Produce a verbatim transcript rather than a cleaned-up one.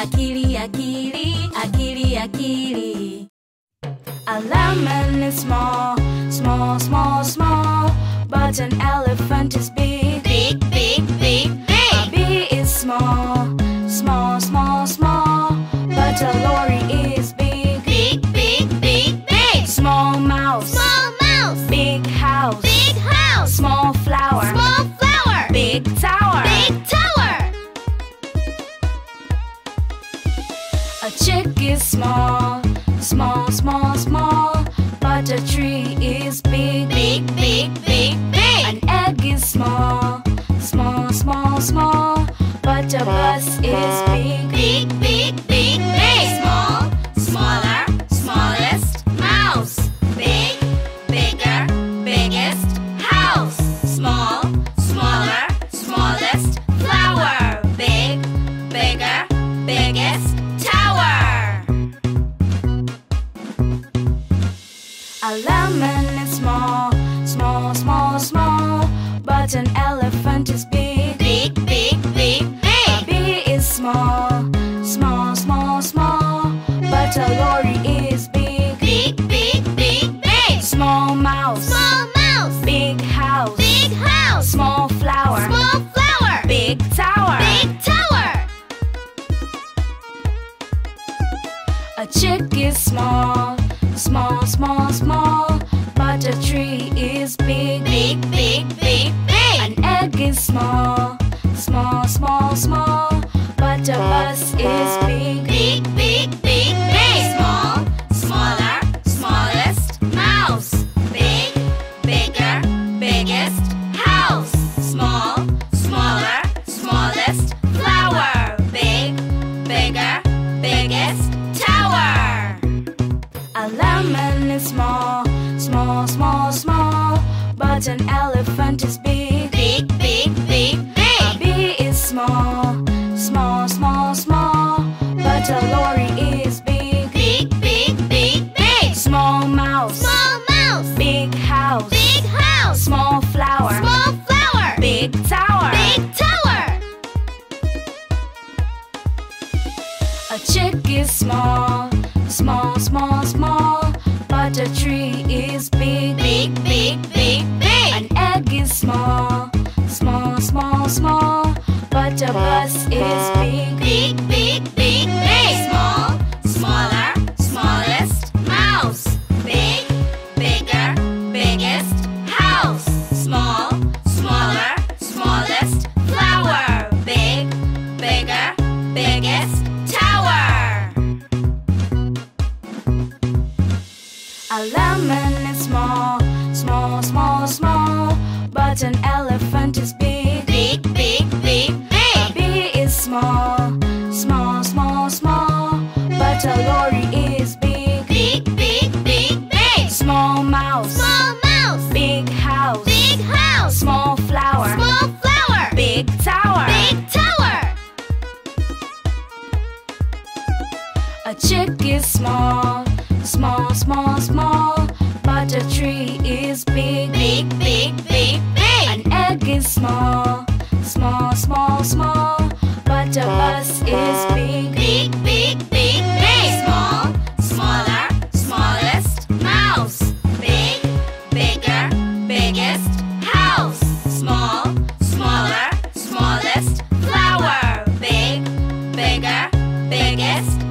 Akili, akili, akili, akili. A lemon is small, small, small, small, but an elephant is big, Big, big, big, big. A bee is small, small, small, small, but a lorry is big, Big, big, big, big. Small mouse, Small mouse. big house, Big house. small flower, Small flower. big tower, Big tower. A chick is small, small, small, small, but a tree is big, Big, big, big, big. An egg is small, small, small, small, but a bus is big, Big, big, big, big. Small, smaller, smallest mouse. Big, bigger, biggest house. Small, smaller, smallest flower. Big, bigger, biggest tower. A lemon is small, small, small, small, but an elephant is big, Big, big, big, A big. bee is small, small, small, small, but a lorry is big, Big, big, big, big. Small mouse, Small mouse. big house, Big house. small flower, Small flower. big tower. Big tower. A chick is small, small, small, small, but a tree is big, Big, big, big, big. An egg is small, small, small, small, but a bus is big, Big, big, big, big. Small, smaller, smallest mouse. Big, bigger, biggest house. Small, smaller, smallest flower. Big, bigger, biggest tower. A lemon is small, small, small, small, but an elephant is big, Big, big, big, A big. bee is small, small, small, small, but a lorry is big, Big, big, big, big. Small mouse, Small mouse. big house, Big house. small flower, Small flower. big tower. Big tower. A chick is small, small, small, small, but a tree is big, Big, big, big, big. An egg is small, small, small, small, but a bus is big, Big, big, big, big. Small, smaller, smallest mouse. Big, bigger, biggest house. Small, smaller, smallest flower. Big, bigger, biggest tower. A lemon is small, small, small, small, but an elephant is big, Big, big, big, A big. bee is small, small, small, small, but a lorry is big, Big, big, big, big. Small mouse, Small mouse. big house, Big house. small flower, Small flower. big tower. Big tower. A chick is small, small, small, small, but a tree is big, Big, big, big, big. An egg is small, small, small, small, but a bus is big, Big, big, big, big. Small, smaller, smallest mouse. Big, bigger, biggest house. Small, smaller, smallest flower. Big, bigger, biggest